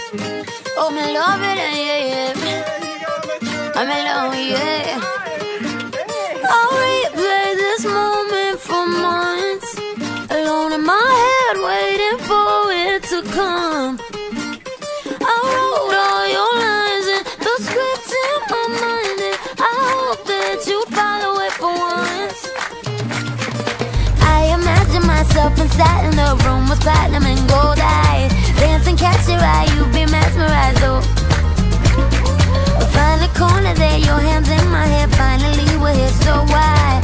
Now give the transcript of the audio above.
Oh, me love it, yeah, yeah. I'm alone, yeah. I'll replay this moment for months, alone in my head, waiting for it to come. I wrote all your lines and the scripts in my mind, and I hope that you'd follow it for once. I imagine myself inside in a room with platinum and gold eyes, dancing, catch your eye, you'd be mesmerized, though. Find a corner there, your hands in my hair, finally we're here, so why?